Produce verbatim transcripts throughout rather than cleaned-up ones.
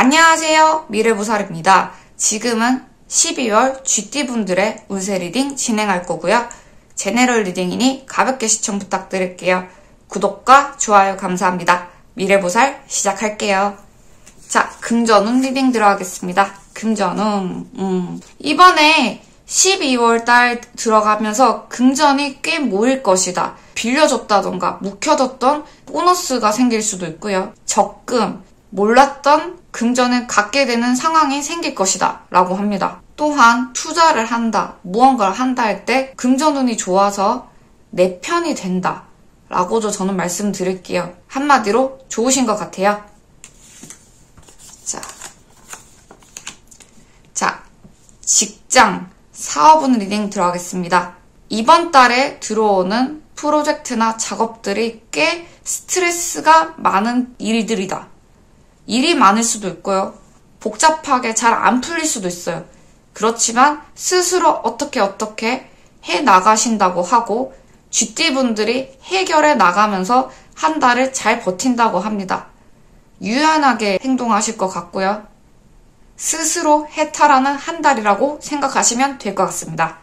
안녕하세요, 미래보살입니다. 지금은 십이월 쥐띠분들의 운세 리딩 진행할 거고요. 제네럴 리딩이니 가볍게 시청 부탁드릴게요. 구독과 좋아요 감사합니다. 미래보살 시작할게요. 자, 금전운 리딩 들어가겠습니다. 금전운 음. 이번에 십이월 달 들어가면서 금전이 꽤 모일 것이다. 빌려줬다던가 묵혀뒀던 보너스가 생길 수도 있고요. 적금, 몰랐던 금전을 갖게 되는 상황이 생길 것이다 라고 합니다. 또한 투자를 한다, 무언가를 한다 할 때 금전운이 좋아서 내 편이 된다 라고도 저는 말씀드릴게요. 한마디로 좋으신 것 같아요. 자, 자 직장, 사업운 리딩 들어가겠습니다. 이번 달에 들어오는 프로젝트나 작업들이 꽤 스트레스가 많은 일들이다. 일이 많을 수도 있고요. 복잡하게 잘 안 풀릴 수도 있어요. 그렇지만 스스로 어떻게 어떻게 해 나가신다고 하고 쥐띠분들이 해결해 나가면서 한 달을 잘 버틴다고 합니다. 유연하게 행동하실 것 같고요. 스스로 해탈하는 한 달이라고 생각하시면 될 것 같습니다.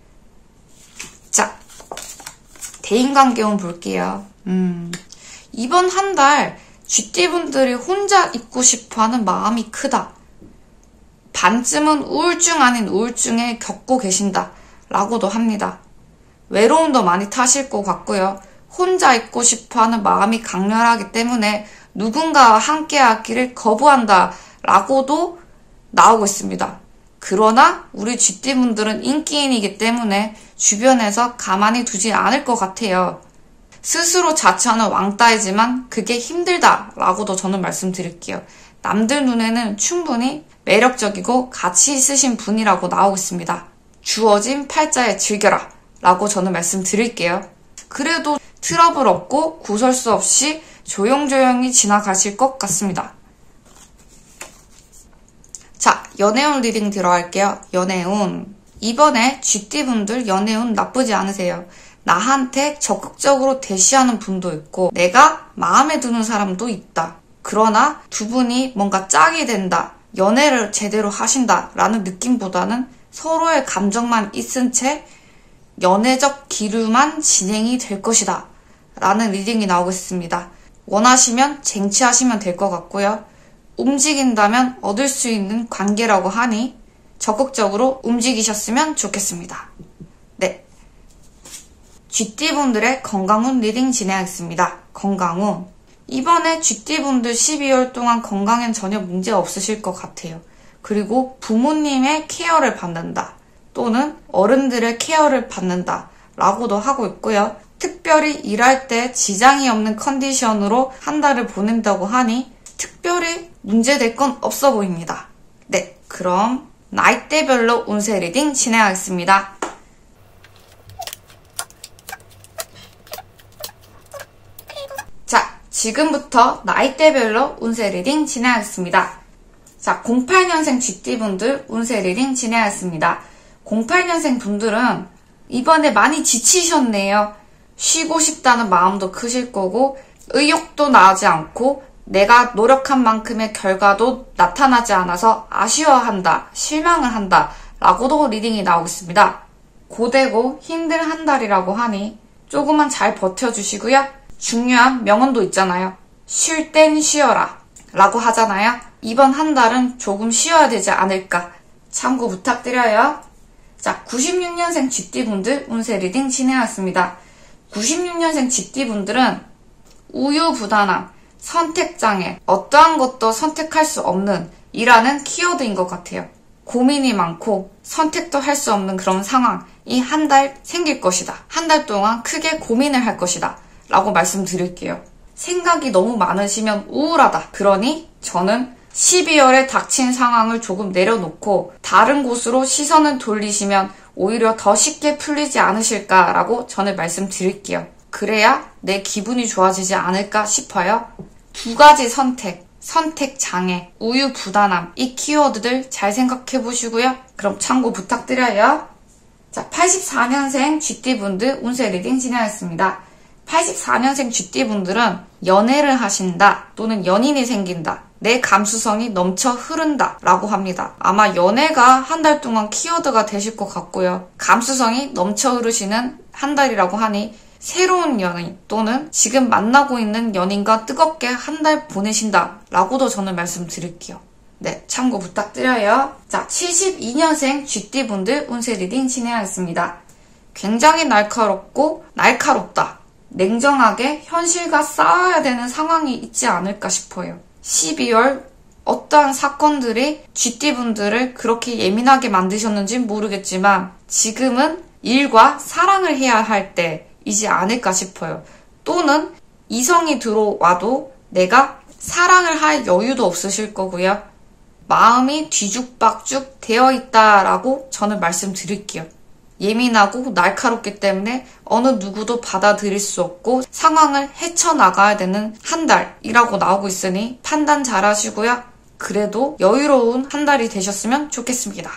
자, 대인관계운 볼게요. 음, 이번 한 달 쥐띠분들이 혼자 있고 싶어하는 마음이 크다. 반쯤은 우울증 아닌 우울증에 겪고 계신다 라고도 합니다. 외로움도 많이 타실 것 같고요. 혼자 있고 싶어하는 마음이 강렬하기 때문에 누군가와 함께 하기를 거부한다 라고도 나오고 있습니다. 그러나 우리 쥐띠분들은 인기인이기 때문에 주변에서 가만히 두지 않을 것 같아요. 스스로 자처하는 왕따이지만 그게 힘들다 라고도 저는 말씀드릴게요. 남들 눈에는 충분히 매력적이고 가치 있으신 분이라고 나오고 있습니다. 주어진 팔자에 즐겨라 라고 저는 말씀드릴게요. 그래도 트러블 없고 구설수 없이 조용조용히 지나가실 것 같습니다. 자, 연애운 리딩 들어갈게요. 연애운. 이번에 쥐띠분들 연애운 나쁘지 않으세요. 나한테 적극적으로 대시하는 분도 있고 내가 마음에 드는 사람도 있다. 그러나 두 분이 뭔가 짝이 된다. 연애를 제대로 하신다 라는 느낌보다는 서로의 감정만 있은 채 연애적 기류만 진행이 될 것이다 라는 리딩이 나오고 있습니다. 원하시면 쟁취하시면 될 것 같고요. 움직인다면 얻을 수 있는 관계라고 하니 적극적으로 움직이셨으면 좋겠습니다. 네, 쥐띠분들의 건강운 리딩 진행하겠습니다. 건강운. 이번에 쥐띠분들 십이월 동안 건강엔 전혀 문제 없으실 것 같아요. 그리고 부모님의 케어를 받는다 또는 어른들의 케어를 받는다 라고도 하고 있고요. 특별히 일할 때 지장이 없는 컨디션으로 한 달을 보낸다고 하니 특별히 문제될 건 없어 보입니다. 네, 그럼 나이대별로 운세 리딩 진행하겠습니다. 자, 지금부터 나이대별로 운세 리딩 진행하겠습니다. 자, 공팔 년생 쥐띠분들 운세 리딩 진행하겠습니다. 공팔 년생 분들은 이번에 많이 지치셨네요. 쉬고 싶다는 마음도 크실 거고 의욕도 나지 않고 내가 노력한 만큼의 결과도 나타나지 않아서 아쉬워한다, 실망을 한다 라고도 리딩이 나오고 있습니다. 고되고 힘든 한 달이라고 하니 조금만 잘 버텨주시고요. 중요한 명언도 있잖아요. 쉴 땐 쉬어라 라고 하잖아요. 이번 한 달은 조금 쉬어야 되지 않을까 참고 부탁드려요. 자, 구십육 년생 쥐띠분들 운세 리딩 진행하겠습니다. 구십육 년생 쥐띠분들은 우유부단함, 선택장애, 어떠한 것도 선택할 수 없는 이라는 키워드인 것 같아요. 고민이 많고 선택도 할 수 없는 그런 상황이 한 달 생길 것이다. 한 달 동안 크게 고민을 할 것이다 라고 말씀드릴게요. 생각이 너무 많으시면 우울하다. 그러니 저는 십이월에 닥친 상황을 조금 내려놓고 다른 곳으로 시선을 돌리시면 오히려 더 쉽게 풀리지 않으실까라고 저는 말씀드릴게요. 그래야 내 기분이 좋아지지 않을까 싶어요. 두 가지 선택, 선택 장애, 우유부단함 이 키워드들 잘 생각해 보시고요. 그럼 참고 부탁드려요. 자, 팔십사 년생 쥐띠분들 운세 리딩 진행하겠습니다. 팔십사 년생 쥐띠분들은 연애를 하신다 또는 연인이 생긴다 내 감수성이 넘쳐 흐른다 라고 합니다. 아마 연애가 한 달 동안 키워드가 되실 것 같고요. 감수성이 넘쳐 흐르시는 한 달이라고 하니 새로운 연인 또는 지금 만나고 있는 연인과 뜨겁게 한 달 보내신다 라고도 저는 말씀드릴게요. 네, 참고 부탁드려요. 자, 칠십이 년생 쥐띠분들 운세 리딩 진행하겠습니다. 굉장히 날카롭고 날카롭다. 냉정하게 현실과 싸워야 되는 상황이 있지 않을까 싶어요. 십이월 어떠한 사건들이 쥐띠분들을 그렇게 예민하게 만드셨는지 모르겠지만 지금은 일과 사랑을 해야 할 때이지 않을까 싶어요. 또는 이성이 들어와도 내가 사랑을 할 여유도 없으실 거고요. 마음이 뒤죽박죽 되어 있다라고 저는 말씀드릴게요. 예민하고 날카롭기 때문에 어느 누구도 받아들일 수 없고 상황을 헤쳐나가야 되는 한 달이라고 나오고 있으니 판단 잘 하시고요. 그래도 여유로운 한 달이 되셨으면 좋겠습니다.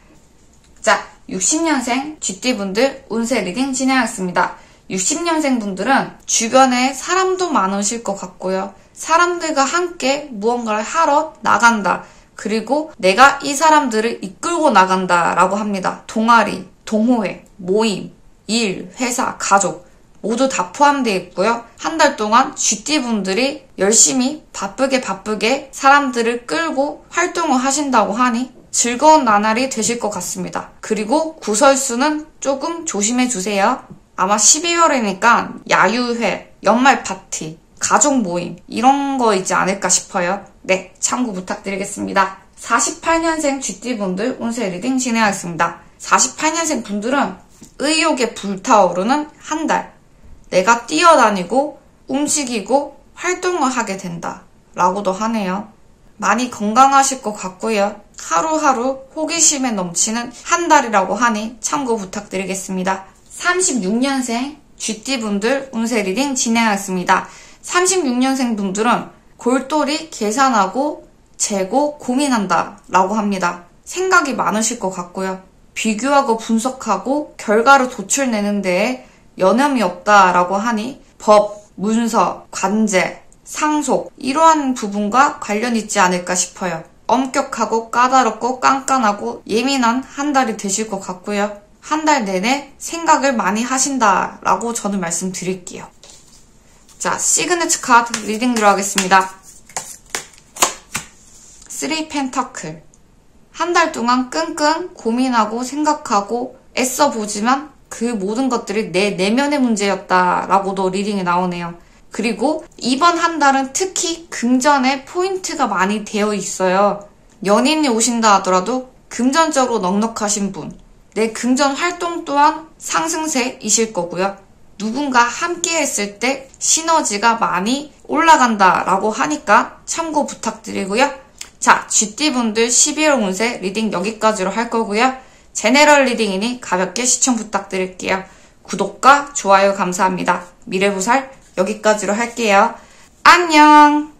자, 육십 년생 쥐띠분들 운세 리딩 진행하겠습니다. 육십 년생 분들은 주변에 사람도 많으실 것 같고요. 사람들과 함께 무언가를 하러 나간다. 그리고 내가 이 사람들을 이끌고 나간다라고 합니다. 동아리, 동호회, 모임, 일, 회사, 가족 모두 다 포함되어 있고요. 한 달 동안 쥐띠분들이 열심히 바쁘게 바쁘게 사람들을 끌고 활동을 하신다고 하니 즐거운 나날이 되실 것 같습니다. 그리고 구설수는 조금 조심해 주세요. 아마 십이월이니까 야유회, 연말 파티, 가족 모임 이런 거이지 않을까 싶어요. 네, 참고 부탁드리겠습니다. 사십팔 년생 쥐띠분들 운세 리딩 진행하겠습니다. 사십팔 년생 분들은 의욕에 불타오르는 한 달. 내가 뛰어다니고 움직이고 활동을 하게 된다 라고도 하네요. 많이 건강하실 것 같고요. 하루하루 호기심에 넘치는 한 달이라고 하니 참고 부탁드리겠습니다. 삼십육 년생 쥐띠분들 운세 리딩 진행하겠습니다. 삼십육 년생 분들은 골똘히 계산하고 재고 고민한다 라고 합니다. 생각이 많으실 것 같고요. 비교하고 분석하고 결과를 도출내는 데에 여념이 없다라고 하니 법, 문서, 관제, 상속 이러한 부분과 관련 있지 않을까 싶어요. 엄격하고 까다롭고 깐깐하고 예민한 한 달이 되실 것 같고요. 한 달 내내 생각을 많이 하신다라고 저는 말씀드릴게요. 자, 시그니처 카드 리딩 들어가겠습니다. 쓰리 펜터클. 한 달 동안 끙끙 고민하고 생각하고 애써보지만 그 모든 것들이 내 내면의 문제였다라고도 리딩이 나오네요. 그리고 이번 한 달은 특히 금전에 포인트가 많이 되어 있어요. 연인이 오신다 하더라도 금전적으로 넉넉하신 분, 내 금전 활동 또한 상승세이실 거고요. 누군가 함께 했을 때 시너지가 많이 올라간다라고 하니까 참고 부탁드리고요. 자, 쥐띠분들 십일월 운세 리딩 여기까지로 할 거고요. 제네럴 리딩이니 가볍게 시청 부탁드릴게요. 구독과 좋아요 감사합니다. 미래부살 여기까지로 할게요. 안녕!